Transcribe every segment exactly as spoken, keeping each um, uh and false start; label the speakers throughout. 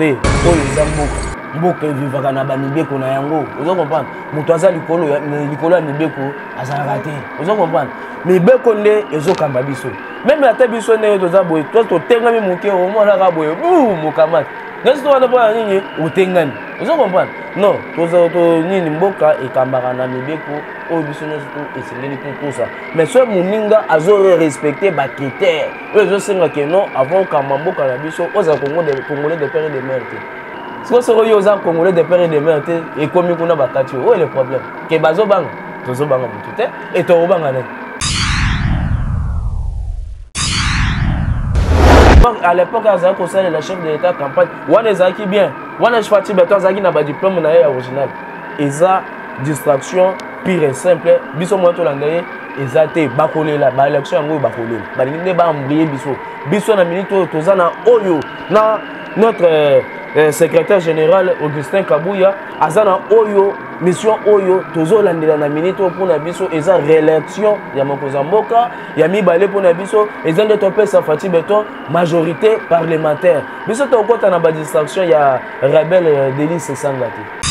Speaker 1: te oyo eza mboka mboka evivaka na bamibeko na yango ozo comprendre moto aza likolo likolo ya mibeko azalaka te ozo comprendre mibeko nde ezokamba biso meme ata biso ndenge toza boye to totengami moke omonaka boye bu mokamati nesi towana mpona nini otengani ozo comprendre non toza to nini mboka ekambaka na mibeko oyo biso nyonso to esengeli totosa mais soki moninga azorespecte bacritère oyo ezosengaka non avant okamba mboka na biso ozala congolais de père et de mère te sikoyo soki oyo oza congolais de père et de mère te ekomi kuna bakati oyo le problème ke bazobanga tozobanga motu te e tokobanga nani à l'époque azalaki kosalela chef de l'état campagne wana ezalaki bien wana Fati Beton azalaki na badiplôme na ye ya original eza distraction pure et simple biso mwana tolanda ye eza te bakolela baélection yango oyo bakolela balingi nde baambrie biso biso na minute oyo toza na oyo na notre euh, euh, secrétaire général Augustin Kabouya aza na oyo mission oyo tozolandela na minute oyo mpona biso eza réélection ya mokonzi ya mboka ya mibale mpona biso eza nde topesa Fati Beton majorité parlementaire biso tokota na badistraction ya rebelle Délice Sanga te.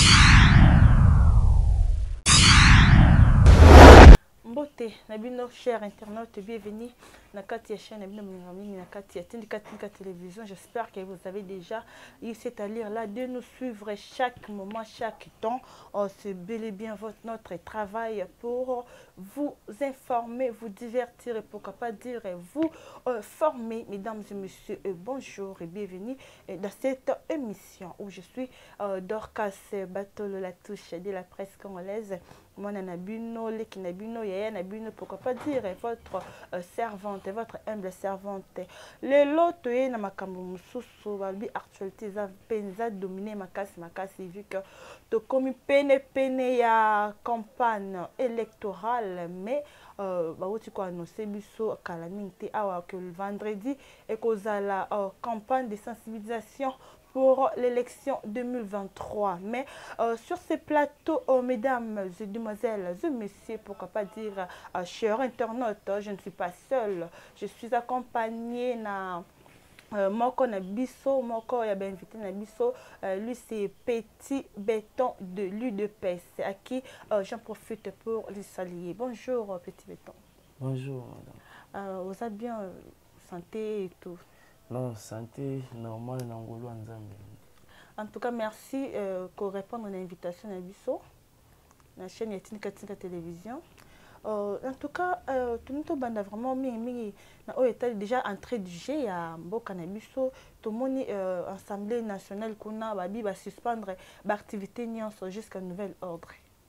Speaker 2: Mbote nabino cher internaute bienvenue na kati ya chaîne nabino mingi na kati ya Tindika Tindika télévision. J'espère que vous avez déjà eu cet à lire là de nous suivre chaque moment, chaque temps. Oh, c'est bel et bien votre notre travail pour vous informer, vous divertir et pourquoi pas dire vous euh, former. Mesdames et messieurs, euh, bonjour et bienvenue euh, dans cette émission où je suis euh, Dorcas Batolo la touche de la presse congolaise. Moi Nabino, Leki Nabino, Yaya Nabino, pourquoi pas dire votre euh, servante, votre humble servante. Le lot est na makambo mususu balbi actualité za penza dominer makasi makasi vu que to komi pene pene ya campagne électorale mais euh ba wuti ko annoncer biso calamité awa que le vendredi et kozala euh, campagne de sensibilisation pour l'élection deux mille vingt-trois. Mais euh, sur ces plateaux, oh, mesdames et demoiselles et messieurs, pourquoi pas dire, euh, chers internautes, je ne suis pas seule. Je suis accompagnée na euh, Moko Nabiso, Moko ya ben invité Nabiso. Euh, lui c'est Petit Béton de l'U D P S, à qui euh, j'en profite pour les saluer. Bonjour Petit Béton.
Speaker 1: Bonjour madame.
Speaker 2: Euh, vous avez bien euh, santé et tout?
Speaker 1: Non, santé normale Nangolo Nzambe.
Speaker 2: En tout cas, merci euh, pour répondre à l'invitation à Bisso, la chaîne Tindika Tindika télévision. Euh, en tout cas, euh, tout le monde a vraiment mis, mis na état déjà entré du jeu à Mboka na Bisso. Tout le monde euh, Assemblée nationale qu'on a babi va suspendre l'activité jusqu'à nouvel ordre.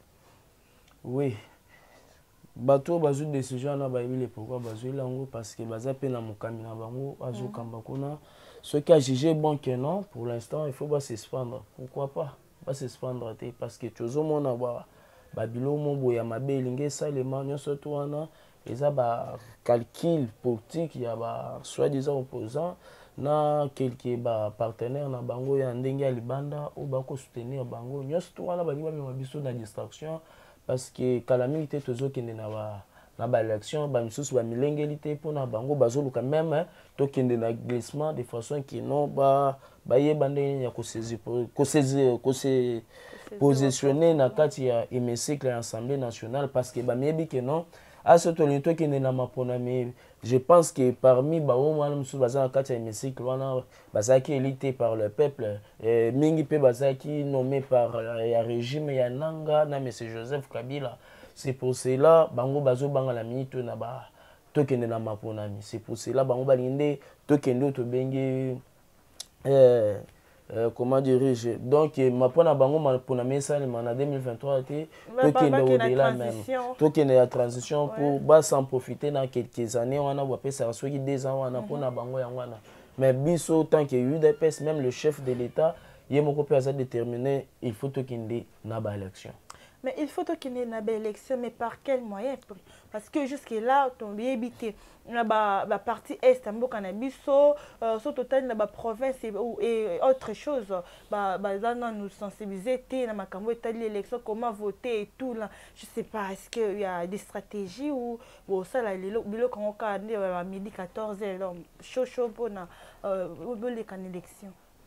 Speaker 1: Oui. Bato bazu décision na ba ile pourquoi bazu lango parce que baza pe na mokami na bango azu kamba kuna ce qui a jugé bon que non pour l'instant il faut pas se suspendre pourquoi pas pas se suspendre parce que tozo mona ba babilo mo boya mabe linge salema nyonso to wana eza ba calcul politique ya ba soi-disant opposant na quelques ba partenaires na bango ya ndenge ya libanda ou ba ko soutenir bango nyonso to wana ba liba biso na distraction. Parce que calamité tozo kende na ba na ba élection ba misusu ba milengeli pour na bango bazoluka même to kende na glissement de façon qui non ba ba yebande ya ko saisir ko saisir ko se positionner na kati ya hémicycle ya Assemblée nationale parce que ba mebi que non à ce to lento kende na mapona mais je pense que parmi ba o mwana misusu baza na kati ya hémicycle wana bazaki élité par le peuple et mingi pe bazaki nommé par ya régime ya nanga na monsieur Joseph Kabila. C'est pour cela bango bazo banga la minute na ba tokende na maponami. C'est pour cela bango balinde tokende to benge euh Euh, comment dirais-je donc mapona bango maponami ça en deux mille vingt-trois te tokende au-delà même tokende la transition pour bas s'en profiter dans quelques années on a wapé ça soki deux ans on a pona bango yangwana mais biso tant que U D P S même le chef de l'état yemoko pe a déterminé il faut tokende na ba élection.
Speaker 2: Mais il faut qu'il y ait une belle élection, mais par quel moyen? Parce que jusque-là, on a habité la partie est, en Bokanabiso, sur total la province et autre chose. Nous sensibiliser, l'élection, comment voter et tout. Je ne sais pas, est-ce qu'il y a des stratégies ou ça, là, midi quatorze heures, chaud chaud pour l'élection.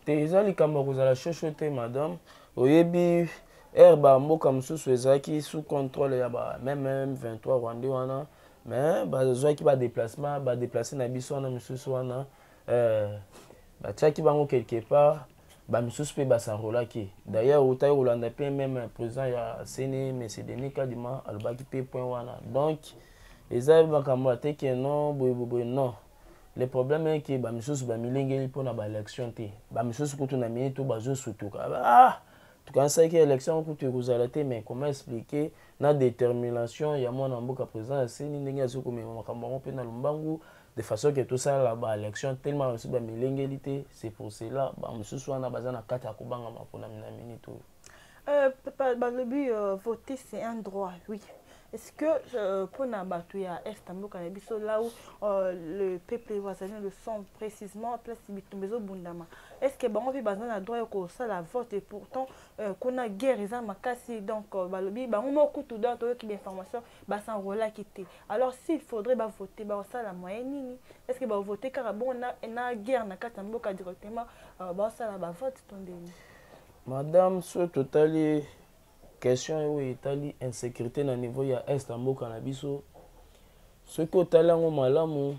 Speaker 1: te eza likambo kozala chochote madame oyebi air ba mboka mosusu ezalaki sous contrôle ya ba même M vingt-trois rwandais wana mais bazwaki ba déplacement ba déplacer na biso wana mosusu wana euh batiaki bango quelque part ba mosusu pe basanrolaki d'ailleurs otai kolanda pe même président ya C N I M Denis Kadima alobaki pe point wana donc eza makambo ateke non boye boye non. Le problème est que ba misusu ba milengeli pona ba élection te ba misusu kutu na minute bazo sutuka ah tu kan ça que élection kutu kozala te mais comment expliquer na détermination ya mwana mboka président seni ndenge azoko me makambo pe na lumbangu de façon que tout ça là ba élection tellement aussi ba milengeli te c'est pour cela ba misusu wana bazana kata kubanga mapona na minute
Speaker 2: euh papa ba le but voter c'est un droit oui. Est-ce que euh, pour Nabatuya Est là où euh, le peuple voisin le sont précisément place Bitumbezo Bundama, est-ce que bon on besoin de droit que ça la vote et pourtant qu'on a guerre ils ont makasi donc balobi ba on beaucoup tout dans qui d'information ba sans rôle quitter. Alors s'il faudrait ba voter ba ça la moyenne est-ce que ba voter car bon on a na guerre na katamboka directement ba ça la ba vote tondé.
Speaker 1: Madame ce total question est itali insécurité na niveau ya est mboka na biso ce que talango malamu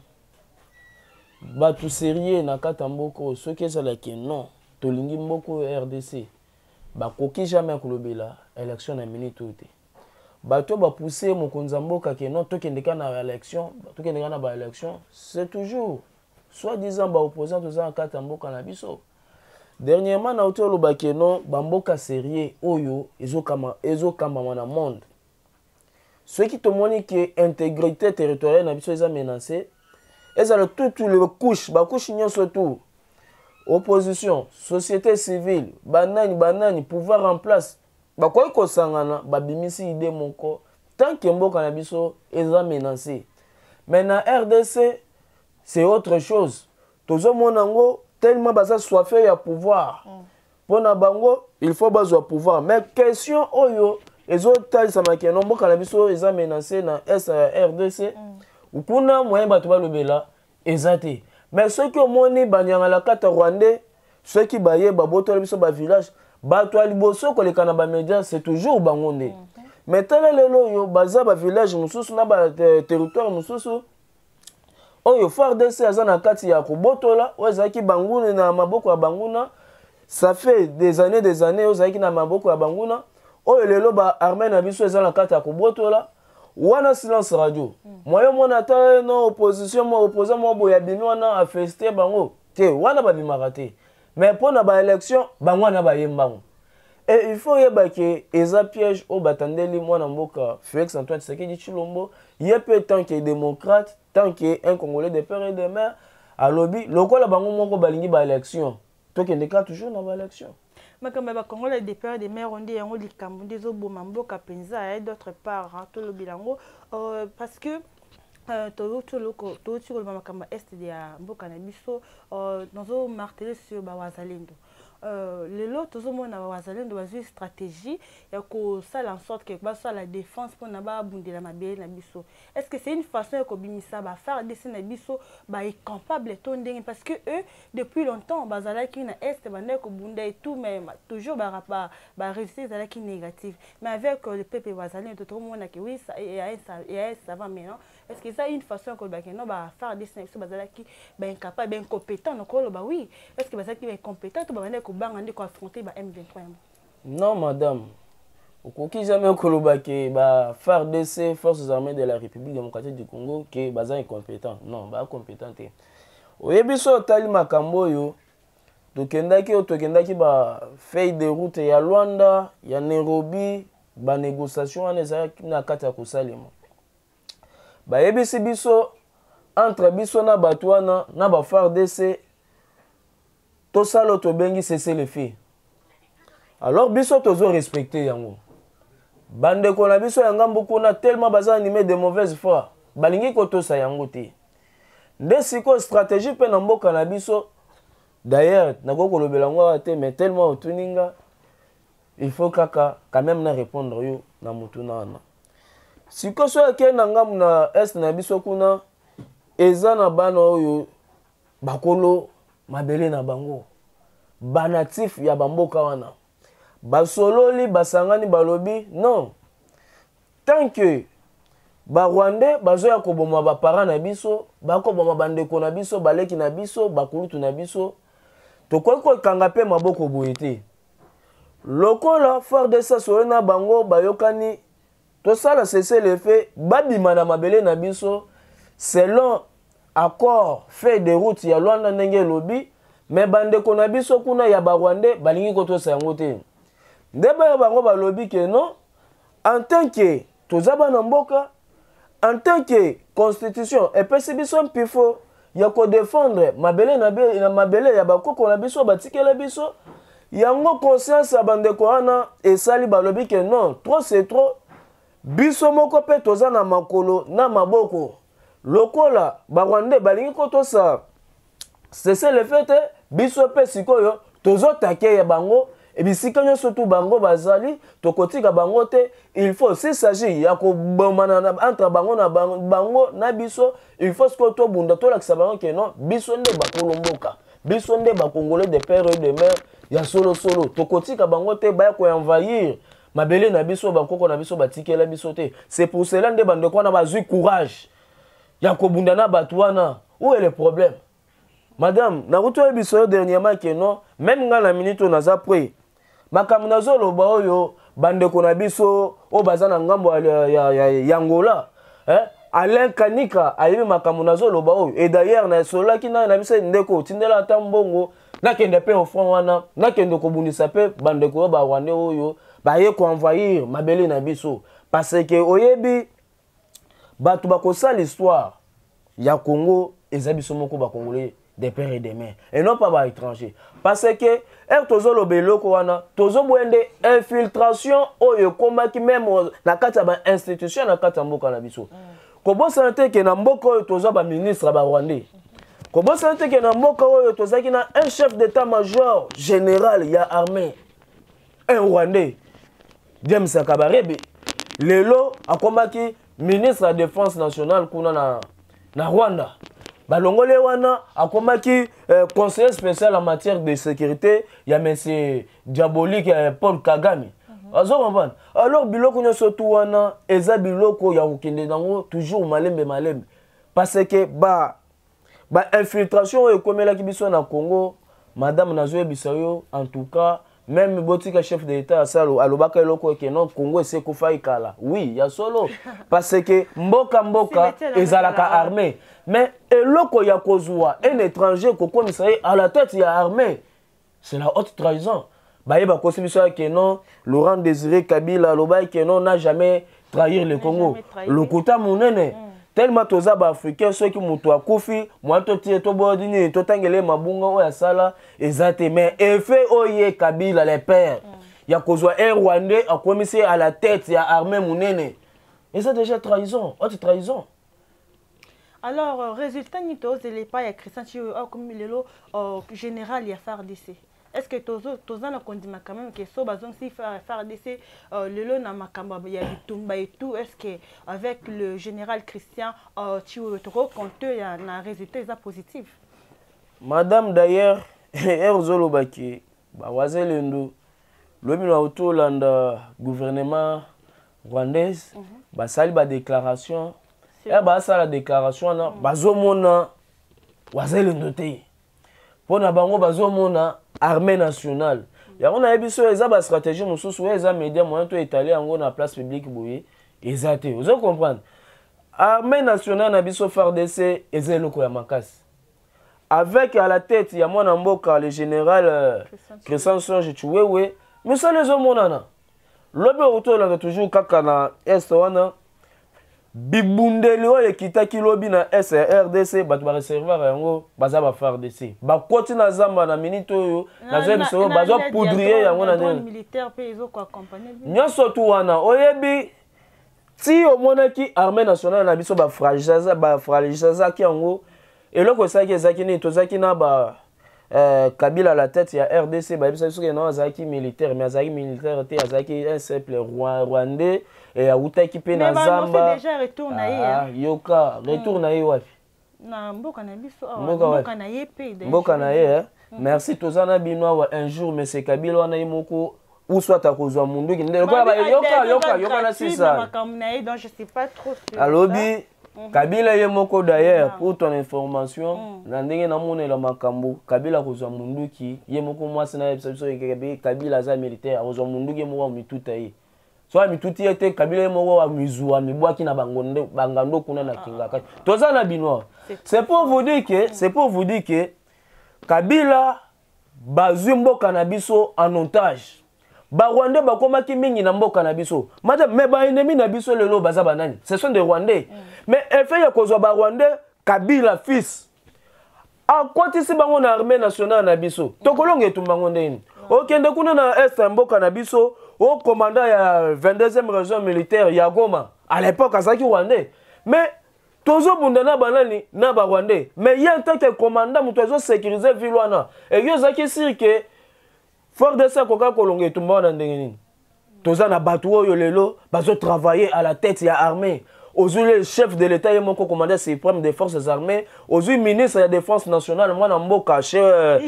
Speaker 1: ba tout sérieux na kata mboko ce que ça la que non tolingi mboko R D C ba koki jamais kolobela élection na minute ote ba to ba pousser mokonza mboka que non to kendeka na élection to kendeka na ba élection c'est toujours soit disant ba opposant to za kata mboka na biso. Dernièrement, na auto lo bakeno bamboka sérieux oyo ezokama ezokamba na monde. Ceux qui te montrent que intégrité territoriale na biso eza menacée, ezala toutes les couches, ba couche nyonso tout. Opposition, société civile, banani banani pouvoir en place. Ba koyi ko sangana ba bimisi idée moko tant que mboka na biso eza menacée. Mais na R D C, c'est autre chose. Tozo monango tellement baza soifé à pouvoir. Mm. Pour na bango, il faut bazwa pouvoir. Mais question oyo, les autres tali samaki no mboka na biso eza menacé na S R D C. Ou kuna moyen bato ba lobela ezate. Mais ceux qui moni banyanga la kata rwandais, ceux qui baye baboto la biso ba village, bato aliboso ko lekana ba média, c'est toujours bangonde. Mm. Mais tala lelo yo baza ba village mususu na ba territoire mususu oyo F A R D C azana kati ya kobotola ozaki banguna na maboko ya banguna ça fait des années des années ozaki na maboko ya banguna oyo lelo ba armée na biso azana kati ya kobotola wana silence radio moyo mona ta no opposition mo opposant mo boya bimi wana a fester bango te wana ba bimaka te mais pona ba élection bangwana ba yembango et il faut yeba que eza piège au batandeli mwana mboka Félix Antoine Tshisekedi Tshilombo yepe tant que démocrate tant qu'un Congolais de père et de mère à lobby lokola bango moko balingi ba élection to kende ka toujours na ba élection
Speaker 2: makamba ba Congolais de père et de mère on dit yango likambo ndezo boma mboka penza et d'autre part to lobby lango parce que tout le tout sur le makamba est de mboka na biso nozo marteler sur ba wazalendo. Euh, les lots tous au monde wazalendo bazui stratégie ya ko sala en sorte que ba soit la défense pour na ba bundela mabele na biso. Est-ce que c'est une façon ko bimisa ba faire dessin na biso ba est capable to ndenge parce que eux depuis longtemps bazala ki na est bande ko bunda et tout mais toujours ba ba ba réussir zala ki négative mais avec le peuple wazalendo tout le monde que oui ça et ça et ça va maintenant. Est-ce que ça une façon ko ba que non ba faire dessin biso bazala ki ba incapable ba incompétent donc ba oui est-ce que bazala ki ba incompétent to ba affronter M vingt-trois?
Speaker 1: Non, madame. Au coquille jamais koloba que ba F A R D C, Forces armées de la République démocratique du Congo, que baza incompétent. Non, ba compétent. Oyebiso tali makambo yo. Tokendaki o tokendaki ba feuille de route ya Luanda, ya Nairobi, ba négociation ane za na kata ko salema. Ba yebisi biso entre biso na batwana na ba F A R D C. Tout ça l'autre bengi cesser les filles. Alors biso tozo respecter yango. Bande ko na biso yanga mboko na tellement baza animé de mauvaise foi. Balingi ko to sa yango te. Nde siko stratégie pe na mboka na biso. D'ailleurs, nako ko lobela ngwa te mais tellement otuninga il faut kaka quand même na répondre yo na mutuna na. Siko so ke na ngamu na est na biso kuna eza na bana oyo bakolo mabele na bango banatif ya bamboka wana basololi basangani balobi non tant que Barwandais bazoya koboma ba parents na biso bakoboma bandeko na biso baleki na biso bakulutu na biso tokoki kokanga pe maboko boye te lokola F A R D C solo na bango bayokani tosala cesser le feu babima na mabele na biso selon accord fait de route ya Luanda ndenge lobi mais bandeko na biso kuna ya Barwandais balingi kotosa yango te ndeba bango balobi ke non en tant que tozaba na mboka en tant que constitution epesi biso mpifo ya ko défendre mabele na be na mabele ya bakoko na biso batikela biso yango conscience ya bandeko wana esali balobi ke non trop c'est trop biso moko pe toza na makolo na maboko lokola Barwandais balingi kotosa cesser le fait biso pe sikoyo tozo take ya bango et bisika nyonso tu bango bazali tokotika bango te il faut s'il s'agit ya ko bomana entre bango na bango na biso il faut que to bunda to lakisa bango ke non biso nde bakolomboka biso nde bakongolais de père et de mère ya solo solo tokotika bango te ba ko envahir mabele na biso bakoko na biso batikela biso te c'est pour cela nde bandeko na bazui courage ya ko bunda na batwana où est le problème madame na kuto biso dernièrement ke non même nga na minute on a après makambo nazoloba oyo bandeko na biso o baza na ngambo ya ya yangola eh Alain Kanika ayebi makambo nazoloba oyo et d'ailleurs na solaki na na biso ndeko tindela ata mbongo nakende pe offrant wana nakende kobundisa pe bandeko ba Rwandais oyo baye ko envahir mabele na biso parce que oyebi batu bakosala l'histoire ya Congo ezabiso moko ba Congolais des pères et des mères et non pas par étrangers parce que er tozo lobeloko wana tozo bwende infiltration oyo komaki même na kati ba institution na kati mboka na biso ko bosa te ke na mboka oyo tozo ba ministre ba Rwandais ko bosa te ke na mboka oyo tozaki na un chef d'état-major général ya armée un Rwandais James Kabarebe lelo akomaki ministre de défense nationale kuna na na Rwanda balongole wana akomaki euh, conseiller spécial en matière de sécurité ya monsieur diabolique euh, Paul Kagame azo comprendre alors biloko nyonso tu wana eza biloko ya kokende nango toujours malembe malembe parce que ba ba infiltration ekomelaki biso na Congo madame nazo bisayo en tout cas même botika chef de l'état salo alobaka eloko ke non Congo ese kufa ikala oui ya solo parce que mboka mboka ezalaka armée mais eloko ya kozwa un étranger kokomisa à la tête ya armée c'est la haute trahison baye ba kosibiso ke non Laurent Désiré Kabila alobaki ke non n'a jamais trahir le Congo lokuta munene tellement toza ba africain ceux qui mutu akufi mwanto tie to bodini to tangele mabunga oya sala ezate mais effet oye Kabila les pères ya kozwa un Rwandais akomisi à la tête ya armée munene et ça déjà trahison haute trahison.
Speaker 2: Alors, euh, résultat, nous avons les pas à Christian comme le général y a F A R D C. Est-ce que tous tous en ont dit quand même que so bazon si F A R D C le lot na makamba ya bitumba et tout est-ce que avec le général Christian tu te compte y a un résultat est positif?
Speaker 1: Madame d'ailleurs Erzolo Baki ba wazelendo le mino autolanda gouvernement rwandais ba sali ba déclaration et bah ça la déclaration na bazomona wazelendo te pona bango bazomona armée nationale ya on a biso eza ba stratégie mususu eza média moyen to étaler yango na place publique boye eza te vous comprendre armée nationale na biso F A R D C eza loko ya makasi avec à la tête ya mwana mboka le général euh, Christian Songe Chiwewe mais ça les omonana lobe autola toujours kaka na est wana bibundeli oyo ekitaki lobi na S R D C bato ba reservoir yango baza ba F A R D C ba koti na zamba na minute oyo na zo biso bazo poudrier yango na ndenge
Speaker 2: militaire pe ezo ko accompagner
Speaker 1: nyoso tu wana oyebi ti omonaki armée nationale na biso ba fragiliser ba fragiliser ki yango eloko esaki ezaki ni tozaki na ba euh, Kabila à la tête ya R D C ba biso soki na azaki militaire mais azaki militaire te azaki un simple rwandais et a utaki pe na zamba
Speaker 2: déjà retour na ye
Speaker 1: ah yoka retour na ye wapi
Speaker 2: na mboka na biso
Speaker 1: mboka
Speaker 2: na ye pe
Speaker 1: mboka na ye merci tozana binoa un jour monsieur Kabila wana yimoko ou soit à cause de mon qui ne pas yoka yoka yoka na sisa
Speaker 2: donc je sais pas trop sûr
Speaker 1: alobi Kabila yemoko d'ailleurs pour ton information na ndenge na mona la makambo Kabila kozwa mundu ki yemoko mwasi na ebiso Kabila za militaire kozwa mundu ki yemoko mituta yi so mituti ete Kabila yemoko wa mizua mibwaki na bangondo bangando kuna na kingaka tozana binoa c'est pour vous dire que c'est pour vous dire que Kabila bazwi mboka na biso en otage. Ba Rwandais bakomaki mingi na mboka na biso. Madame mais ba ennemi na biso lelo baza banani. Ce sont des Rwandais. Mm. Mais effet ya kozwa ba Rwandais Kabila fils. Akwatisi bango na armée nationale na biso. Tokolonge tumbango ndeni. Okende kuna na est mboka na biso, au commandant ya vingt-deuxième région militaire ya Goma. À l'époque azaki Rwandais. Mais tozo bundana banani na ba Rwandais. Mais il y a un tant que commandant mutozo sécuriser ville wana. Et yo zaki sir que fort de ça koka kolonge tumba na ndenge nini. Toza na batu oyo lelo bazo travailler à la tête ya armée. Aujourd'hui le chef de l'état et mon commandant suprême des forces armées, aujourd'hui ministre de la défense nationale moi na mboka chez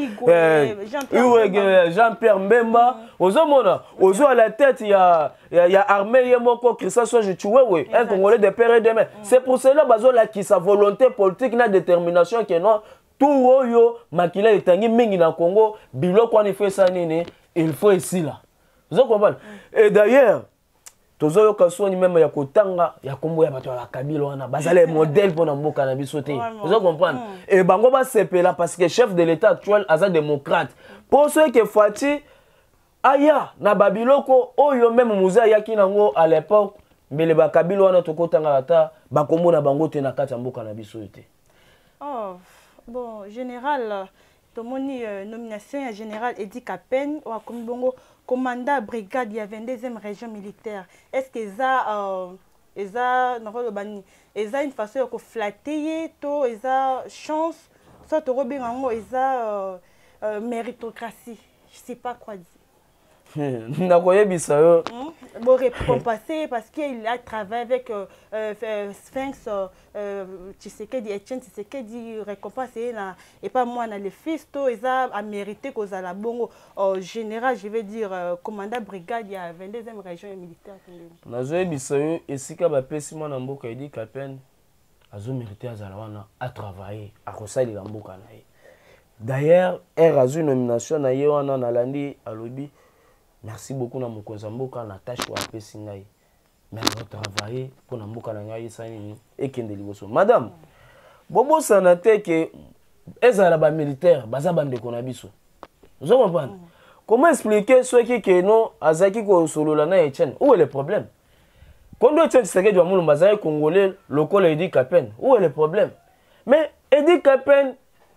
Speaker 1: Jean-Pierre Mbemba, ozomona, aujourd'hui à la tête il y a il y a armée et mon Christian Soje Chouwewe, un Congolais de père et de mère. C'est pour cela bazo la qui sa volonté politique na détermination que non tout oyo makila etangi mingi na Congo, biloko on fait ça nini, il faut ici là. Vous comprenez? Et d'ailleurs tozo kasoni même ya kotanga ya kombo ya bato ya Kabila wana bazale modèle pour na mboka na biso te. Vous comprenez? Et bango ba sepela parce que chef de l'état actuel aza démocrate. Pour ceux qui fati aya na babiloko oyo même muza yaki nango à l'époque mbele ba Kabila wana tokotanga ata ba kombo na bango te na kati ya mboka na biso te.
Speaker 2: Oh bon général tomoni euh, nomination ya général Edi Kapen wa kombongo commandant brigade ya vingt-deuxième région militaire. Est-ce que ça euh eza nako bani eza une façon de flatter to eza chance soit to robingo eza euh, méritocratie, je sais pas quoi dire.
Speaker 1: Nakoyebisa yo
Speaker 2: bon récompensé parce qu'il a travaillé avec euh, euh, Sphinx euh, Tshisekedi Etienne Tshisekedi récompensé na et pas moi na le fils to eza a mérité cause à la bongo euh, général je veux dire euh, commandant brigade ya vingt-deuxième région militaire.
Speaker 1: Nazoyebisa yo esika ba pesi mwana mboka Edi Kapen azo mérité azala wana a travailler a kosali la mboka na ye. D'ailleurs er azu nomination na ye wana na landi alobi merci beaucoup na mokonza mboka na tâche wa pesi ngai. Mais on travailler pour na mboka na ngai sani ekende liboso. Madame, bobo sanate ke ezala ba militaire baza bande kona biso. Vous comprenez? Comment expliquer ceux qui que non azaki ko solola na Etienne? Où est le problème? Quand Etienne Tshisekedi wa mulumba za congolais local Edi Kapen, où est le problème? Mais Edi Kapen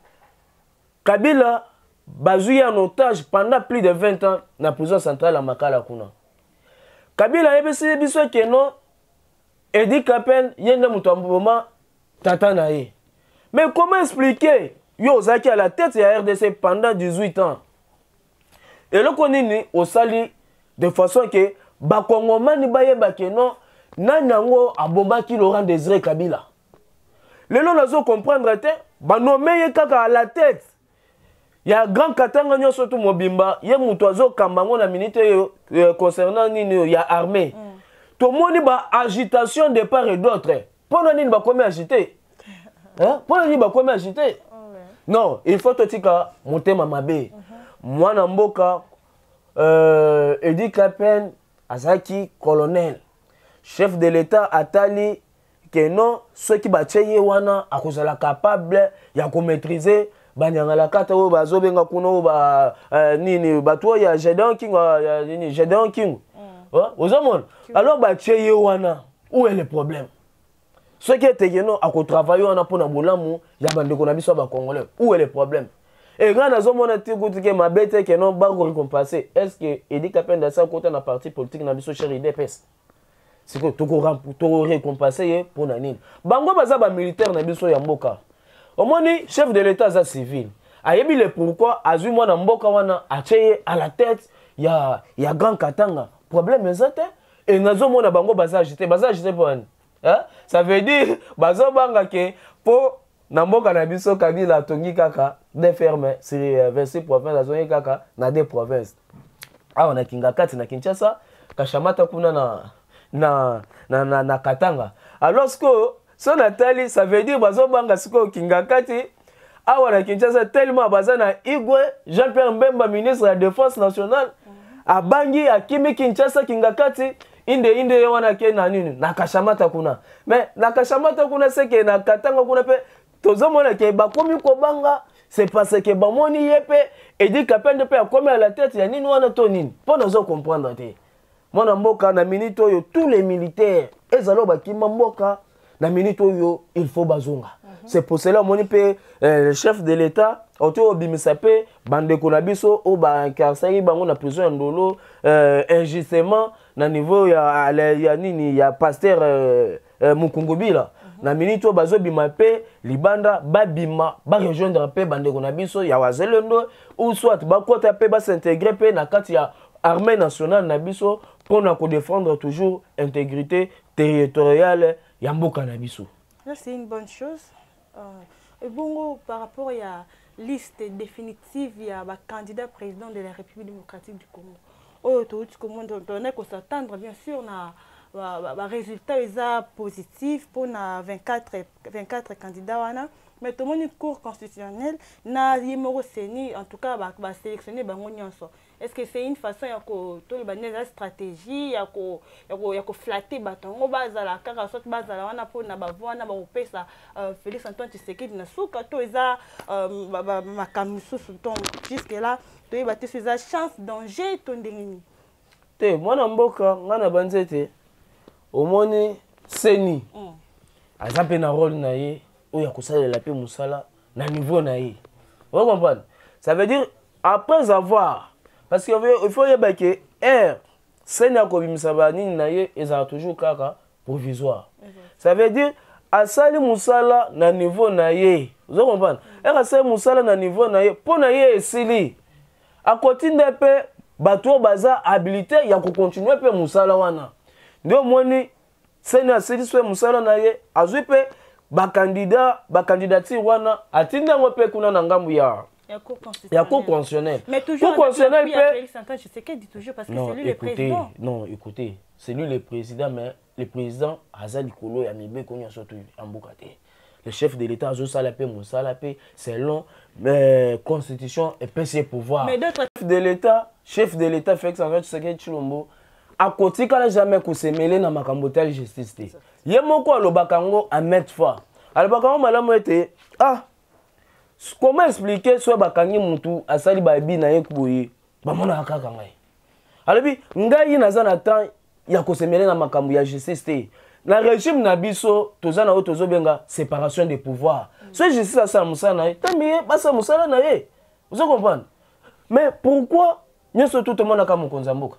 Speaker 1: Kabila bazui en otage pendant plus de vingt ans na prison centrale à Makala kuna. Kabila yebisi biso ke non Edi Kapen yenda mutuamboma tata na ye. Mais comment expliquer yo zaki à la tête ya R D C pendant dix-huit ans? Et le konini osali de façon que ba kongomani bayeba ke non nanango abomaki Laurent Désiré Kabila. Lelo nazo comprendre te ba nommer kaka à la tête. Il y a grand katanga nyoso to mobimba ye mutu azo kambango na minute euh, concernant nini ya armée. Mm. To moni ba agitation de part et d'autre. Pendant nini ba komi agité? Hein? Pendant nini ba komi agité? Oh, ouais. Non, il faut to tika motema mabe. Mwana mboka euh Edi Kapen azaki colonel. Chef de l'état atali que non ceux qui batcheye wana akozala capable ya ko maîtriser banyanga la kata o bazo benga kuno ba nini bato ya Gédéon King ya nini Gédéon King ozomona alors ba tcheye wana où est le problème? Ce qui était non à ko travailler wana pour na bolamu ya bande ko na biso ba congolais où est le problème? Et quand nazomona tikuti ke mabete ke non ba ko récompenser est-ce que Edi Kapen da sa côté na parti politique na biso chéri D P S c'est que to ko to récompenser pour na nini bango baza ba militaire na biso ya mboka. Omoni chef de l'état za civil. Ayebi le pourquoi azui mwana mboka wana acheye à la tête ya ya grand katanga. Problème ezate et nazo mona bango baza agité, baza agité pour hein? Ça veut dire bazo banga ke pour na mboka na biso Kabila tongi kaka des fermes sur vingt-six provinces azongi kaka na des provinces awa na Kingakati na Kinshasa kashamata kuna na na na na, na Katanga alors que so Nathalie ça veut dire bazo banga siko Kingakati awa na Kinshasa tellement baza na Igwe Jean-Pierre Mbemba ministre de la défense nationale abangi akimi Kinshasa Kingakati inde inde wana ke na nini na kashamata kuna mais na kashamata kuna seke na Katanga kuna pe tozomona ke bakomi ko banga c'est parce que bamoni yepe et dit kapende pe akomi à la tête ya nini wana to nini pour nous comprendre te mona mboka na minute oyo tous les militaires ezalo bakima mboka na minute oyo il faut bazonga mm -hmm. C'est pour cela moni pe euh, le chef de l'état auto bimisa pe bande ko na biso o ba incarcéré bango na prison ndolo euh, injustement na niveau ya ya nini ya pasteur euh, euh, Mukungubila na minute oyo bazo bima pe libanda babima ba rejoindre pe bande ko na biso ya wazelendo ou soit ba kota pe ba s'intégrer pe na kati ya armée nationale na biso pour na ko défendre toujours intégrité territoriale ya mboka na biso.
Speaker 2: Là c'est une bonne chose. Euh, et bon par rapport à la liste définitive il y a ba candidat président de la République démocratique du Congo. Oh tout comme on est qu'on s'attendre bien sûr na ba résultat est positif pour na vingt-quatre candidats wana. Mais tout le monde cours constitutionnel na yemoro seni en tout cas ba, ba sélectionner bango nyonso. Est-ce que c'est une façon ya ko to le baneza stratégie ya ko ya ko ya ko flatter batongo bazala kaka sorte bazala wana po na bavona ba opesa Félix Antoine Tshisekedi na suka to eza makamisu ton jusque là to y battre sur chance danger to ndengini.
Speaker 1: Te mwana mboka ngana banzete omoni seni. Mm. Azape na rôle na ye oya kosalela pe musala na niveau na ye. Vous comprenez? Ça veut dire après avoir parce qu'il faut y que R c'est na ko bimisa ba nini na ye ezala toujours kaka provisoire. Mm -hmm. Ça veut dire asali musala na niveau na ye. Vous comprenez? R asali musala na niveau na ye po na ye esili. A continue pe bato baza habilité ya ko continuer pe musala wana. Ndio moni c'est na asili so musala na ye azwi pe ba candidat ba candidature wana atinda ngope kuna na ngambu ya ya cour constitutionnel.
Speaker 2: Mais toujours constitutionnel Félix Antoine Tshisekedi dit toujours parce que c'est lui le président.
Speaker 1: Non, écoutez, c'est lui le président mais le président Azali Kolo ya mibe konya surtout en Bokate. Le chef de l'état Azo Salapé Moussalapé selon la constitution et P C pouvoir. Mais d'autres chef de l'état, chef de l'état Félix Antoine Tshisekedi Chilombo a côté kala jamais ko se mêler na makambo tel justice te. Yemoko alobakango a mettre fois. Alobakango malamu ete ah comment expliquer soit bakangi mutu asali babi na yekuboye bamona kaka ngai. Alobi ngai naza na temps ya ko se mêler na makambo ya justice te. Na régime na biso tozana o tozo benga séparation des pouvoirs. So justice asa musana na tambiye basa musala na ye. Vous comprenez? Mais pourquoi nyoso tout le monde aka mokonza mboka?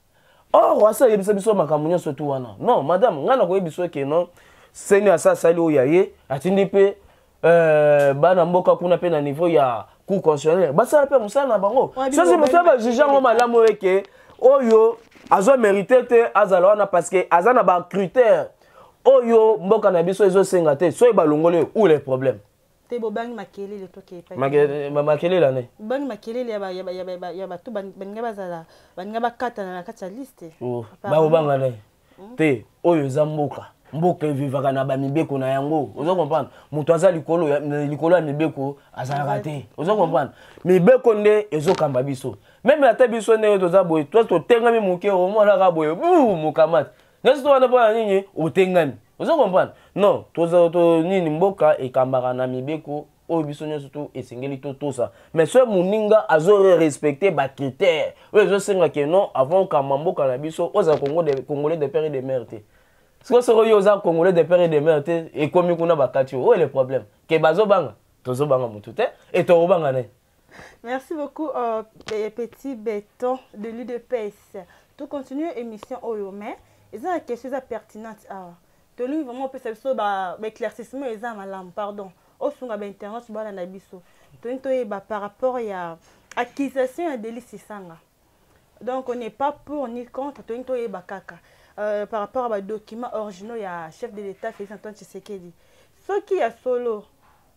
Speaker 1: Oh, wasa yebisa biso makambo nyonso tu wana. Non, madame, ngana ko yebiso ke non. Seni asa sali o yaye, atindi pe euh bana mboka kuna pe na niveau ya cour constitutionnelle. Basala pe musala na bango. So c'est monsieur ba juger ngo malamu eke oyo azo mérité te azala wana parce que azana ba critère oyo mboka na biso ezo senga te. So ba longole ou les problèmes.
Speaker 2: Te bo bangi makele le to ke pa.
Speaker 1: Makele makele la ne.
Speaker 2: Bangi makele ya ba ya ba ya ba ya ba to banga bazala banga bakata na kati ya liste.
Speaker 1: Oh, ba bo banga ne. Te oyo za mboka. Mboka vivaka na ba mibeko na yango. Ozo comprendre? Mutu aza likolo ya likolo ya mibeko azala te. Ozo comprendre? Mibeko nde ezo kamba biso. Même ata biso ne to za boye, to to tengami muke o mo na ka boye. Bu mukamata. Ngeso to wana pa nini o tengami. Ozo comprendre? Non, to to nini mboka e kambaka na mibeko o biso nyoso to esengeli to tosa. Mais ce muninga azo respecter ba critères. O ezo senga ke non avant kamba mboka na biso oza Congo de Congolais de père et de mère te. Ce que c'est aux Congolais de père et de mère et comme nous avons battu, où est le problème? Que bazo banga, tozo banga mutute et to banga ne.
Speaker 2: Merci beaucoup euh, petit béton de l'U D P S. Tout continue émission Oyome. Ils ont une question pertinente ah. To lui vraiment peut ça ba éclaircissement ils ont malam pardon. Au sunga ba internet ba na biso. To into ba par rapport à accusation et délit sisanga. Donc on n'est pas pour ni contre to into ba kaka. Euh, par rapport à documents originaux, il y a chef de l'État Félix Antoine Tshisekedi. Ce qui est solo,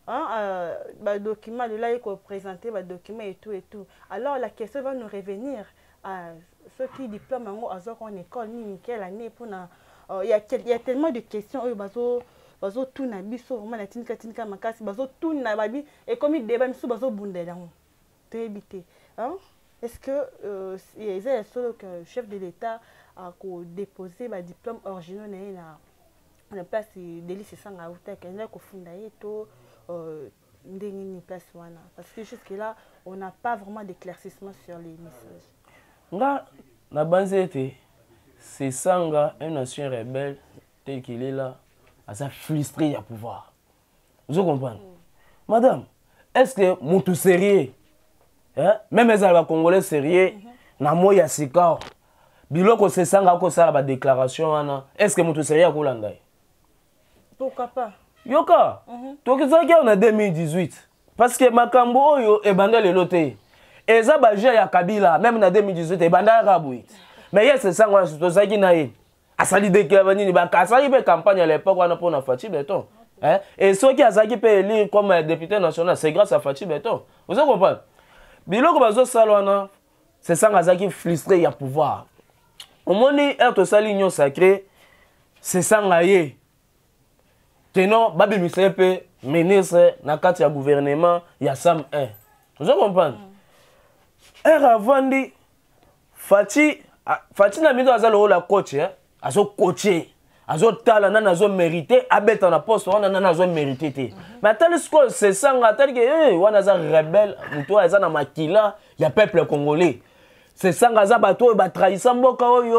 Speaker 2: hein, euh, bah, document de là il faut présenter bah, document et tout et tout. Alors la question va nous revenir à ceux qui diplôment en école ni quelle année pour na il y a il y a tellement de questions eux bazo bazo tout na biso vraiment la tinka tinka makasi bazo tout na babi et comme il débat biso bazo bundela to éviter hein. Est-ce que euh, il y a solo que le chef de l'État a déposé ba diplôme original na na place Délice Sanga Outa qu'elle a cofondé to ndengini place wana parce que jusque là on n'a pas vraiment d'éclaircissement sur les messages.
Speaker 1: Nga na banzete c'est Sanga un ancien rebelle tel qu'il est là à sa frustré à pouvoir. Vous comprenez? Mm. Madame, est-ce que mon tout sérieux hein? Même les Alba Congolais sérieux na mo ya sika biloko c'est Sanga ko sala ba déclaration wana est-ce que mon tout sérieux ko landa?
Speaker 2: Pourquoi pas?
Speaker 1: Yoka, tu sais qu'on a deux mille dix-huit. Parce que Makambo et Banda le loté. Et ça, bah, j'ai Kabila, même en deux mille dix-huit, et Banda Rabouit. Mais il y a ce sang, c'est ça qui n'a eu. À sali de Kevani, il a sali une campagne à l'époque, on a pour la Fatih Béton. Et ceux qui ont été comme député national, c'est grâce à Fatih Béton. Vous comprenez? Bilo comme ça, c'est ça qui frustré, il y a pouvoir. Au moment où être salignon sacré, c'est ça qui Tenons, Babi Misepe, ministre, na kati ya gouvernement, ya Sam un. Vous comprenez? Un avant dit, Fati, Fati n'a mis dans le rôle à coach, à son coacher, à son talent, à son mérité, à bête en poste, on a son mérité. Mais tel que c'est ça, tel que, on a un rebelle, on a un makila, il y a peuple congolais. C'est ça, on a un bateau, il a trahi Samboka, il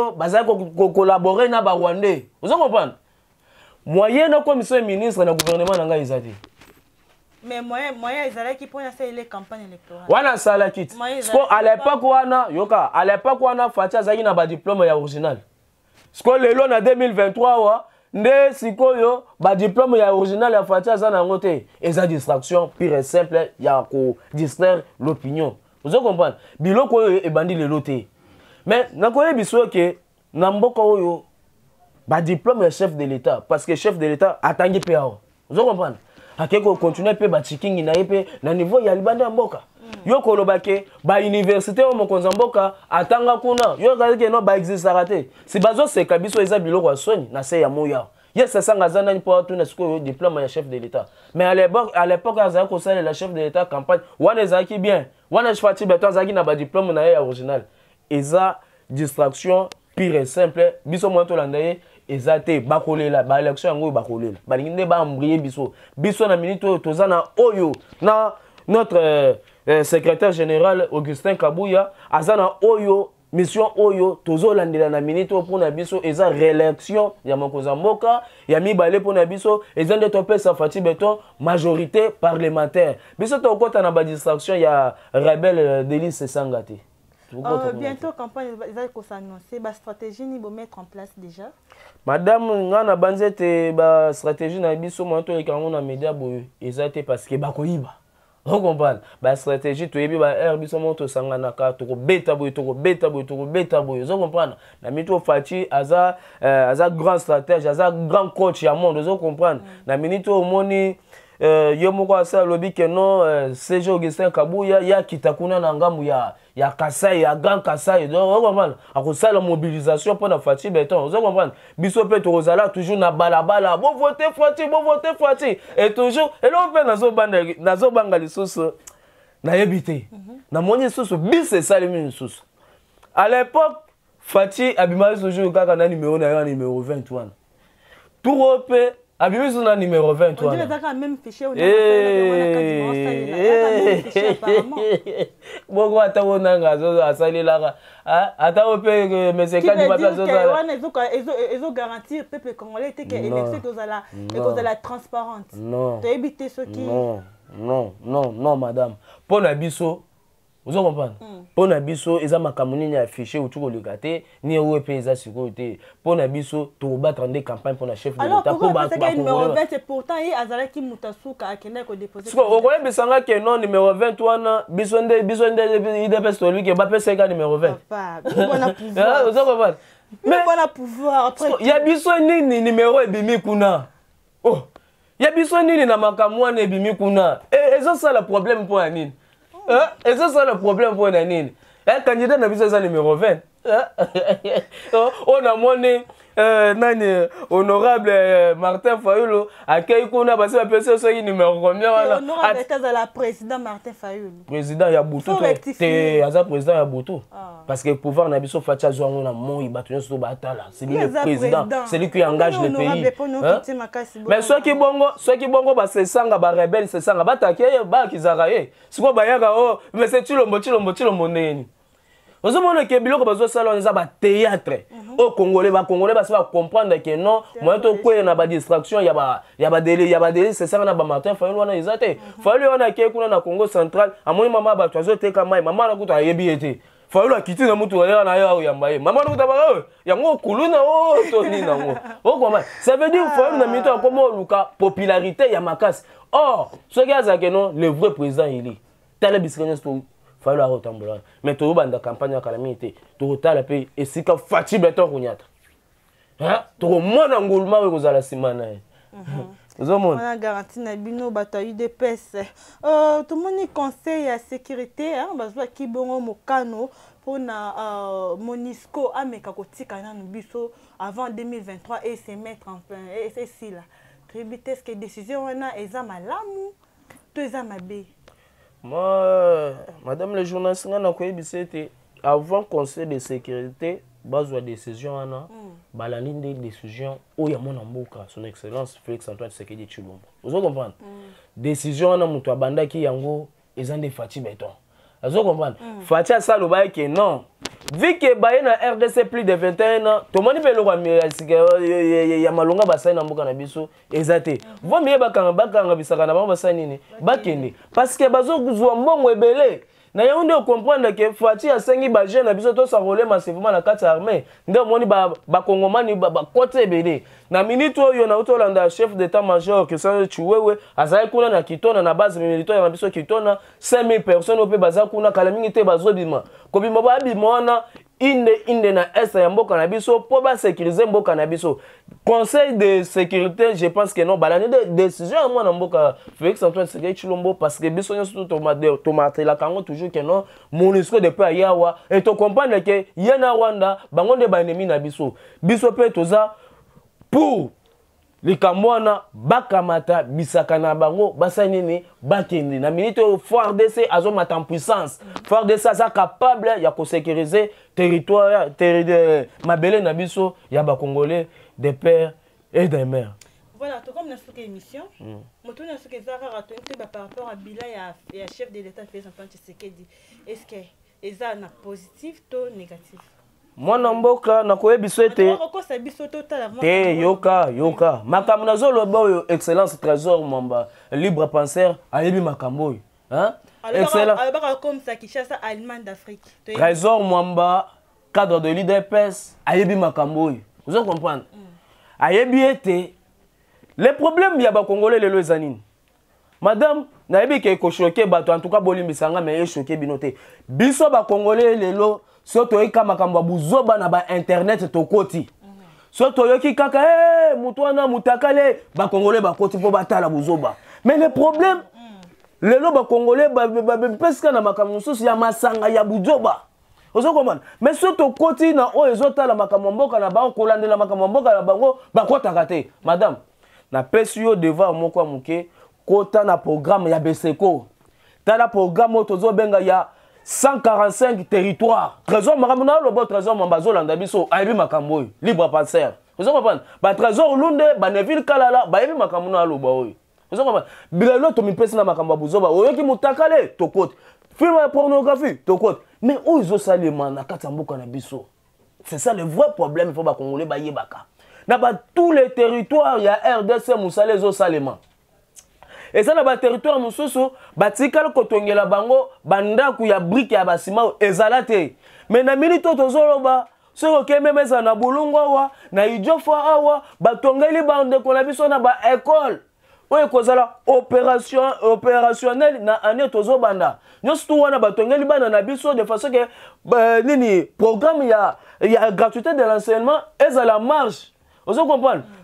Speaker 1: a collaboré na Rwandais. Vous comprenez? Moyen na commission ministre na gouvernement nanga izati.
Speaker 2: Mais moyen moyen izala qui pour faire les campagnes électorales.
Speaker 1: Wana sala kit. Parce à l'époque wana yoka à l'époque wana Fatia zaki na ba diplôme ya original. Parce que lelo na deux mille vingt-trois wa nde sikoyo ba diplôme ya original ya Fatia za na ngote eza distraction pure et simple ya ko distraire l'opinion. Vous comprenez? Biloko oyo e bandi lelo te. Mais na koye biso ke na mboka oyo ba diplôme chef de l'État parce que chef de l'État atangi pe awo. Vous comprenez? Akeko continuer pe ba chikingi na yepe na niveau ya libanda mboka. Yo kolobake ba université o mokonza mboka atanga kuna yo kazike no ba exista te. Si bazo se kabiso eza biloko ya soni na se ya moya. Yes ça sanga zana ni po tout na siko diplôme ya chef de l'État. Mais à l'époque à l'époque azaka ko sala la chef de l'État campagne wana zaki bien. Wana Fati Béton zaki na ba diplôme na ya original. Eza distraction pure et simple biso mo to landaye ezate bakolela ba élection yango bakolela balingi nde ba embrier biso biso na minute oyo tozana oyo na notre euh, euh, secrétaire général Augustin Kabouya azana oyo mission oyo tozolandela na minute pour na biso eza réélection ya mokonza mboka ya mibale pour na biso eza nde topesa Fati Béton majorité parlementaire biso tokota na ba distraction ya rebelle Délice Sanga te.
Speaker 2: Euh, bientôt, campagne va s'annoncer. La stratégie, ni mettre en place déjà.
Speaker 1: Madame, on a banzete ba stratégie na biso mo to ekango na média boyo ezate parce que ba koyiba. On comprend. Ba stratégie to yebi ba air biso mo to sangana ka to ko beta boyo to ko beta boyo to ko beta boyo. On comprend. Na mito Fati aza euh, aza grand stratège, aza grand coach ya monde, on comprend. Na minito omoni euh yo moko asa lobi que non euh, C G Augustin Kabouya ya kitakuna na ngambu ya ya Kasai ya Grand Kasai donc on comprend akosala mobilisation pour na Fati Béton on comprend biso pe to kozala toujours na balabala bon voter Fati bon voter Fati et toujours et là on fait nazo banda nazo banga lisusu na yebité na moni lisusu bis c'est ça le lisusu à l'époque Fati abimali toujours kaka na numéro na numéro vingt-trois tout repé Abimi sur le numéro vingt-trois.
Speaker 2: On dirait que tu même fichier au numéro apparemment.
Speaker 1: Bon, attends, on a un salé là. Attends, on peut me séquer du papier.
Speaker 2: Ils ont garanti au peuple congolais que l'élection est la transparente.
Speaker 1: Non.
Speaker 2: Tu as évité ce qui.
Speaker 1: Non, non, non, non, madame. Pour Nabiso, vous comprenez? Pour Nabiso, ils ont ma camonine affiché autour du gâté, ni où est paysan sécurité. Pour Nabiso, tu vas battre des campagnes pour la chef de l'État.
Speaker 2: Alors, pourquoi le numéro vingt, c'est pourtant, il y a Azalaki Moutasuka à Kenya qui a déposé.
Speaker 1: Au Rwanda, il y a non numéro vingt-trois, Bisonde, Bisonde, il dépêche celui qui est pas cinq numéro vingt.
Speaker 2: Papa, on a pouvoir.
Speaker 1: Vous comprenez?
Speaker 2: Mais on a pouvoir.
Speaker 1: Il y a Bisonde, numéro et Bimi Kuna. Oh! ya biso nini na makamwa ne bimi kuna et ça c'est le problème pour nini hein et ça c'est le problème pour nini un candidat na biso ça numéro vingt on a monné Euh, nani honorable euh, Martin Fayulu accueille kuna basi ba pesa so numéro combien wala
Speaker 2: honorable état de la président Martin Fayulu
Speaker 1: président ya Boutou te aza président ya Boutou parce que pouvoir na biso facha zwango na moi batu nso batala c'est lui le président c'est lui qui engage le pays mais ceux qui bongo ceux qui bongo ba se sanga ba rebelle se sanga batake ba kizaka ye siko bayaka oh mais c'est chilombo chilombo chilombo neni Vous avez que biloko bazo salon za ba théâtre au Congolais ba Congolais ba va comprendre que non moi to ko na ba distraction ya ba ya ba délai ya ba délai c'est ça na ba Martin Fayulu wana ezate Fayulu wana ke kuna na Congo central amoni mama ba twazo te kama mama na kuta yebi ete Fayulu akiti na mutu wala na yo ya mbaye mama na kuta ba yango kuluna o to ni na ngo o kwa ça veut dire Fayulu na mito komo luka popularité ya makasi or ce gars a que non le vrai président il est tele biskanya sto Fayulu a retambola mais tout banda campagne à calamité tout tala pe et si ka fati beton kunyata hein tout mona ngoluma we kozala simana
Speaker 2: on a garanti na bino bato U D P S euh tout monde conseil à sécurité hein bazwa ki bongo mokano pour na euh, Monisco ameka kotika na biso avant deux mille vingt-trois et se mettre en plein et c'est si là tributaire ce que décision wana eza malamu to eza mabe.
Speaker 1: Moi, madame le journaliste, avant conseil de sécurité, base de décision, la ligne de décision, où il y a mon amboka, son excellence Félix Antoine Tshisekedi Tshilombo. Vous comprenez? Décision, on a mon banda qui yango, ils ont des fatigues béton. Vous comprenez? Fatia ça le bail que non. Vu que baye na R D C plus de vingt et un ans, tout le monde peut le voir mais il y a malonga basai na mboka na biso ezate. Vous mieux bakanga bakanga bisaka na bango basai nini? Bakende parce que bazo kuzwa mbongo ebele. Na yango nde comprendre que Fati asengi ba jeune na biso to sa rôle massivement na carte armée. Nde moni ba ba kongomani ba kote ebele. Na minute oyo na utolanda chef d'état-major que ça Chiwewe azali kuna na Kitona na base militaire na biso Kitona cinq mille personnes ope baza kuna kala mingi te bazo bima. Ko bima ba bima na inde inde na est ya mboka na biso po ba sécuriser mboka na biso. Conseil de sécurité, je pense que non balani de décision moi na mboka Félix Antoine Tshisekedi Tshilombo parce que biso nyonso tomate tomate la kango toujours que non Monisco de pe yawa et to comprendre que yena Rwanda bango de ba ennemi na biso. Biso pe toza pour les Kamwana bakamata bisaka na bango basanini bakende na minute F D C azomata en puissance F D C ça capable ya ko sécuriser territoire territoire mabele na biso ya ba congolais des pères et des mères.
Speaker 2: Voilà, tout comme dans cette émission, moi tout dans ce que ça raconte par rapport à bilan et à chef de l'État Félix Antoine Tshisekedi. Est-ce que ça na positif ou négatif?
Speaker 1: Moi namboka nakoye biswete te yoka yoka makambo nazolo boyo excellence trésor mamba libre penseur ayebi makambo hein excellent
Speaker 2: alors comme ça Kinshasa allemand d'Afrique
Speaker 1: trésor mamba cadre de l'U D P S ayebi makambo vous comprenez ayebi ete les problèmes ya ba congolais lelo ezanini madame nayebi ke ko choquer bato en tout cas bolimbisanga mais choquer binote biso ba congolais lelo soto eka makambo buzoba na ba internet tokoti soto yoki kaka eh mutwana mutakale ba congolais ba koti po batala buzoba mais le problème lelo ba congolais ba peska na makambo susu ya masanga ya buzoba ozo komana mais soto koti na o ezotala makambo mboka na bango kolandela makambo mboka na bango ba kotaka te madame na pesi yo devoir moko muke kota na programme ya Beseko tala programme tozo benga ya cent quarante-cinq territoires. Trésor Maramuna, le bon trésor Mambazo Landabiso, Aïbi Makamboy, libre penseur. Vous comprenez? Ba trésor Lunde, ba Neville Kalala, ba Aïbi Makamuna lo baoy. Vous comprenez? Bilalo to mi pesi na Makamba Buzoba, oyoki mutakale to côte. Film de pornographie to côte. Mais où ils ont salé na katamboka na biso. C'est ça le vrai problème, il faut ba congolais ba yebaka. Na ba tous les territoires, il y a R D C Moussale zo salema. Et ça, dans le territoire, nous sommes batikal kotongela bango bandaku ya brique ya basima ezalate. Mais na milito tozoloba, soko ke même ça na bulungwa wa, na ijofa awa, batongeli bande ko na biso na ba école. Oye kozala opération opérationnel na année tozobanda. Nyos tu wana batongeli bana na biso de façon que nini programme ya ya gratuité de l'enseignement ezala marche. Vous comprenez?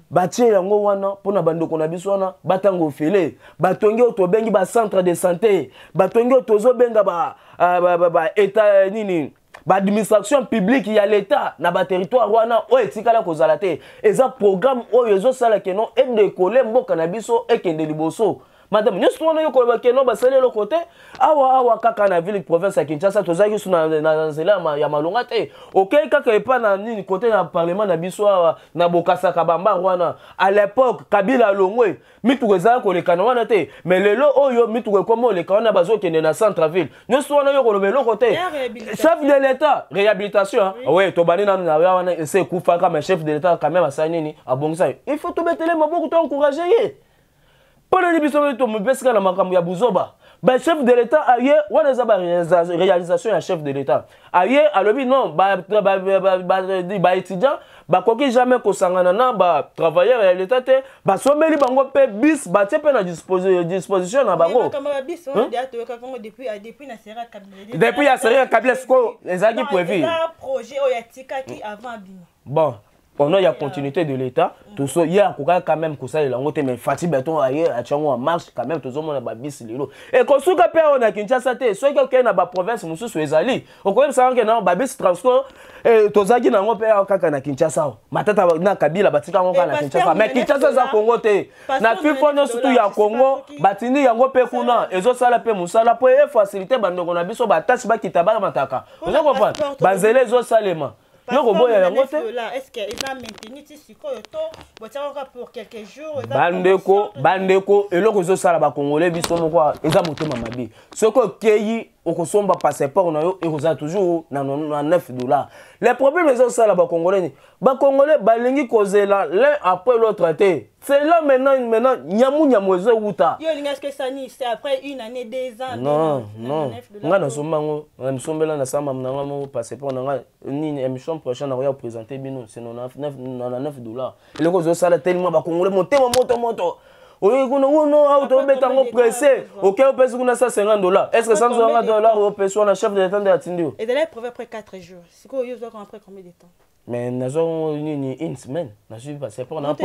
Speaker 1: batie yango wana pona bandoko na biso wana batango fele batongi to bengi ba centre de santé batongi tozo benga ba ba ba état nini ba administration publique ya l'état na ba territoire wana o etikala kozala te eza programme oyo ezo sala keno et de coller mboka na biso ekende liboso. Madame, nous sommes là, nous sommes là, côté. Awa awa kaka na ville province ya Kinshasa, tozaki sous na na zela ya malonga te. OK, kaka epa na nini côté na parlement na biso na Bokassa Kabamba wana. À l'époque, Kabila Longwe, mituweza ko le kanwana te. Mais lelo oyo mituwe komo le kanwana bazo kende na centre ville. Nous sommes là, ko le côté. Chef de l'état, réhabilitation. Ouais, to bani na na wana c'est kufa comme chef de l'état quand même à ça nini à bongsa. Il faut to mettre les maboko to encourager. Pendant les bisous, tu me baisses la makambu ya buzoba. Ben chef de l'État aye, on a ba réalisation ya chef de l'État. Aye, alobi non, ba ba ba ba étudiant, ba koki jamais ko sangana na ba travailleur ya l'État te, ba someli bango pe bis, ba te pe na disposition na bango.
Speaker 2: Depuis depuis na sera Kabila.
Speaker 1: Depuis ya sera Kabila sko, ezaki prévu.
Speaker 2: Projet oyatika ki avant bino.
Speaker 1: Bon. On a la continuité de l'État. Tout ça, il y a quand même que ça, mais Fatih Beton ailleurs, à Tchangou en marche, quand même, tout le monde a bis lilo. Et quand on a peur, on a Kinshasa, soit quelqu'un dans la province, nous sommes les alliés. On connaît ça, que non, babis transport, et tous ceux qui n'ont pas peur, quand on a Kinshasa. Ma tête a Kabila, batika on a Kinshasa. Mais Kinshasa, ça Congo te. Na fifa nous surtout ya Congo, batini yango pe kuna, ezo sala pe musala pour faciliter bando on a biso batasi ba kitaba mataka. Vous comprenez? Banzele ezo salema.
Speaker 2: Est-ce qu'il va maintenir ici pour quelques jours?
Speaker 1: Bandeko, Bandeko, et le réseau Salaba Congolais, ils sont quoi? Ils ont monté ma vie. Ce que Keyi, au consombe passeport, on a toujours neuf dollars. Les problèmes des Salaba Congolais, les Congolais, Balingi Kozela, l'un après l'autre traité. C'est là maintenant, maintenant, Nyamou Nyamouze Wuta.
Speaker 2: Est-ce que ça c'est après une année, deux ans?
Speaker 1: Non, non. On a sommes là, on a passeport, on a une émission prochaine, on va présenter Bino, c'est quatre-vingt-neuf dollars. Et le réseau Salaba tellement ba Congolais, monter moto moto. Oui, on a auto pressé. Ok, on peut se cent cinquante dollars. Est-ce que cent cinquante dollars, on peut se chef de l'État de Atindio?
Speaker 2: Et de là, il après quatre jours. C'est quoi, il y a après combien de temps?
Speaker 1: Mais nous avons une semaine. Nous avons passé pour nous.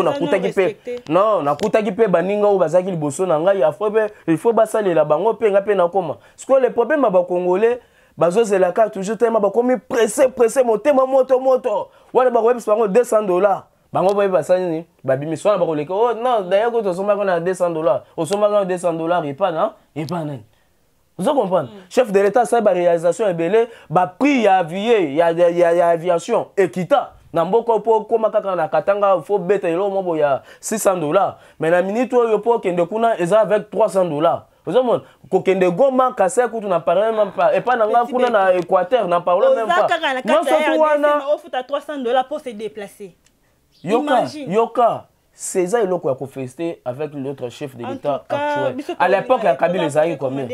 Speaker 1: Non, nous avons fait des baninga ou bazaki le bosso nanga. Il faut basaler la bango pe ngape na koma. Ce que le problème avec les Congolais, bazo c'est la carte toujours tellement ba comme pressé pressé monter moto moto. Wala ba web bango deux cents dollars. Bango ba basani ni ba bimi so na ba koleka. Oh non, d'ailleurs quand on soma na deux cents dollars, on soma deux cents dollars et pas non, et pas non. Vous comprenez? Mm. Chef de l'État, ça, la réalisation est belle, bah prix y a avié, il y a y a y a aviation et kita. Namboko pour comme kaka na katanga, faut bête et l'homme il y a six cents dollars. Mais la minute où il faut kende kuna, ils avec trois cents dollars. Vous comprenez? Kokende goma kase kutu na parle même pas et pas nanga kuna na Équateur na parle même pas.
Speaker 2: Non surtout wana offre à trois cents dollars pour se déplacer.
Speaker 1: Yoka, yoka. C'est ça il a confessé avec l'autre chef de l'État actuel. À l'époque, il y a Kabila les aïeux combien?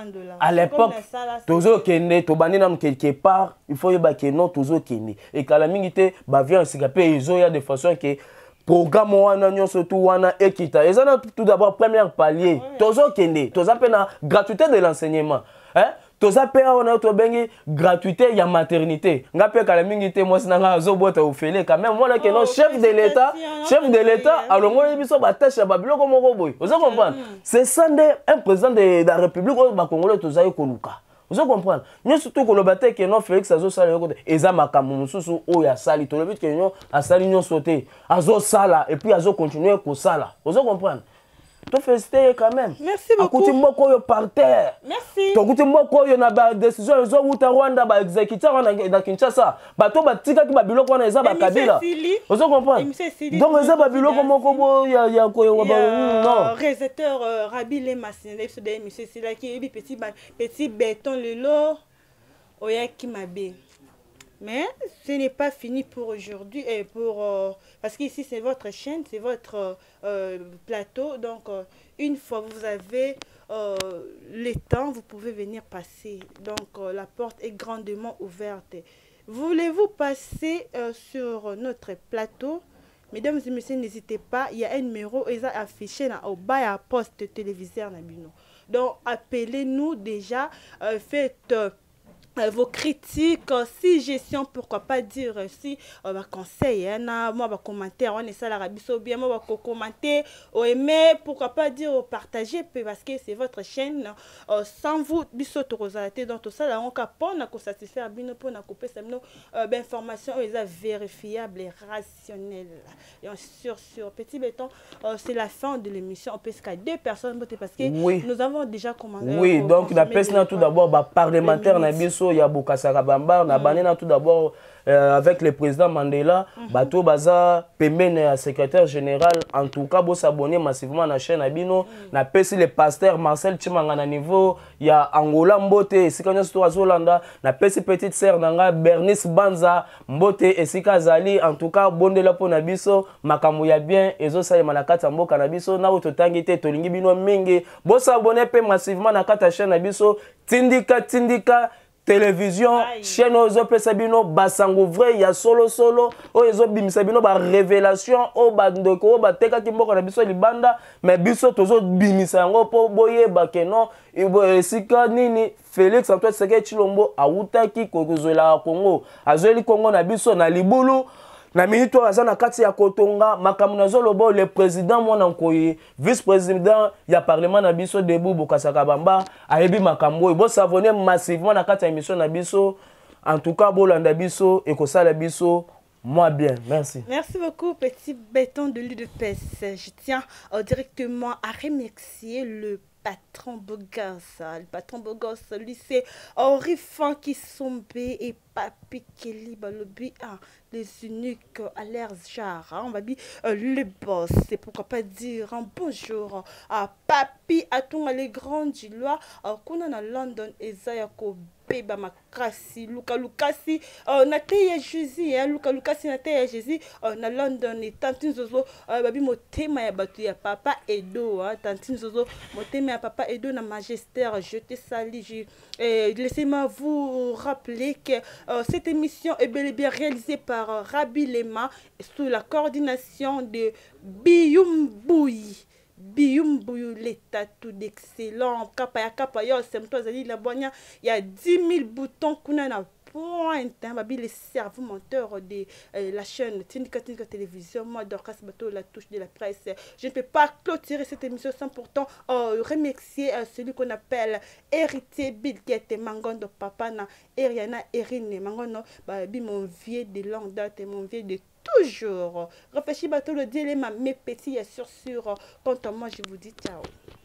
Speaker 1: À l'époque, toujours kende, to bani nam quelque part, il faut y que non toujours kende. Et quand la minute ba vient se gaper, ils ont y a de façon que programme wana nyon surtout wana ekita. Ils ont tout d'abord premier palier. Toujours kende, toujours pena gratuité de l'enseignement. Hein? Toza pea on a to bengi gratuité ya maternité. Nga pe kala mingi te moi sinanga zo bota ofele quand même moi que non chef de l'état, chef de l'état alongo biso ba tâche ba biloko moko boy. Vous comprenez? C'est ça un président de la République au ba Congolais toza ekoluka. Vous comprenez? Nous surtout que le bataille que non Félix azo sala yokote eza makambo mususu o ya sali to le but que non a sali non sauter. Azo sala et puis azo continuer ko sala. Vous comprenez? Tu fais quand même.
Speaker 2: Merci beaucoup.
Speaker 1: Akuti mboko yo par terre.
Speaker 2: Merci.
Speaker 1: Tokuti mboko yo na ba décision zo uta Rwanda ba exécuteur na Kinshasa. Ba to ba tika ki ba biloko na eza ba Kabila. Vous comprenez? Donc eza ba biloko moko bo ya ya ko yo ba non.
Speaker 2: Réalisateur Rabi Le Massine ce de monsieur Sila qui est petit petit béton le lot oya ki mabe. Mais ce n'est pas fini pour aujourd'hui et pour euh, parce qu'ici c'est votre chaîne, c'est votre euh, plateau. Donc euh, une fois vous avez euh, le temps, vous pouvez venir passer. Donc euh, la porte est grandement ouverte. Voulez-vous passer euh, sur notre plateau? Mesdames et messieurs, n'hésitez pas. Il y a un numéro affiché là, au bas à poste téléviseur Nabino. Donc appelez-nous déjà, euh, faites euh, Euh, vos critiques, euh, si gestion, pourquoi pas dire euh, si euh, bah, conseil, hein, na, moi, bah, commentaire, on est ça la rabisso bien, moi, bah, commenter, ou aimer, pourquoi pas dire, ou partager, parce que c'est votre chaîne, euh, sans vous, bisso, torosate, dans tout ça, là, on capone, on satisfaire, bino, pour couper, ça, euh, ben, information, ils sont vérifiables et rationnelles. Et sur, sur petit béton, euh, c'est la fin de l'émission, on peut se caler deux personnes, parce que
Speaker 1: oui.
Speaker 2: nous avons déjà commandé.
Speaker 1: Oui, euh, donc la personne tout d'abord, bah, parlementaire, il y a Bokassa Kabamba, mm. tout d'abord euh, avec le président Mandela, mm -hmm. Bato Baza, Pemene, secrétaire général, en tout cas, vous s'abonner massivement à la chaîne Abino, na pesi le pasteur Marcel Chimanga na niveau, il y a Angola Mbote, Sikanya Zolanda, na pesi petite sœur Nanga, Bernice Banza, Mbote, Esika Zali, en tout cas, Bondela po Nabiso, Makamu ya bien, Ezo Saye Manakata Mboka Nabiso, na Ototangite, Tolingi Bino Mingi, vous s'abonner massivement à la chaîne Nabiso, Tindika, Tindika, télévision, Aïe. Chaîne Ozo Pesabino, Basango vrai, il y a solo solo, Ozo Bimisabino, ba révélation, O Bandoko, ba Teka Kimboka Nabiso Libanda, mais Biso Tozo Bimisango, Po Boye, Bakeno, Sika Nini, Félix Antoine Seke Chilombo, Aoutaki, Kokozola Congo, Azoli Congo Nabiso, na Libulu. Na minito azana kati ya Kotonga makamu zolobo le président mwana nkoyi vice-président ya parlement na biso Debout Bokassa Kabamba ayebi makambo bo savonner massivement na kati ya émission na biso en tout cas bolanda biso et ko sala biso moi bien. Merci.
Speaker 2: Merci beaucoup petit béton de l'U D P S. Je tiens euh, directement à remercier le patron Bogos, le patron Bogos, lui c'est Henri Fanki Sombe et Papi Kelly Balobi, ah, les uniques à l'air genre, hein, on va dire euh, le boss, c'est pourquoi pas dire un bonjour à Papi, à tous les grands du Loire, qu'on a à London et Zayako. Beba makasi Luka Lukasi uh, na teya Jésus hein Luka Lukasi na teya Jésus uh, na London et tantine zozo uh, babi motema ya batu ya papa Edo hein tantine zozo motema ya papa Edo na magistère je te salue et laissez-moi vous rappeler que uh, cette émission est bel et bien réalisée par uh, Rabi Lema sous la coordination de Biyumbuyi Biyumbuyu l'état tout d'excellent kapaya kapaya semto zali la bonya il y a dix mille boutons kuna na pointe hein babi les cerveaux menteurs de euh, la chaîne Tindika Tindika télévision moi Dorcas Bato la touche de la presse. Je ne peux pas clôturer cette émission sans pourtant euh, remercier euh, celui qu'on appelle héritier Bilkete Mangondo papa na Eriana Erine Mangondo babi mon vieux de longue date et mon vieux de toujours. Réfléchis bateau le dilemme mes petits sur sur quant à moi je vous dis ciao.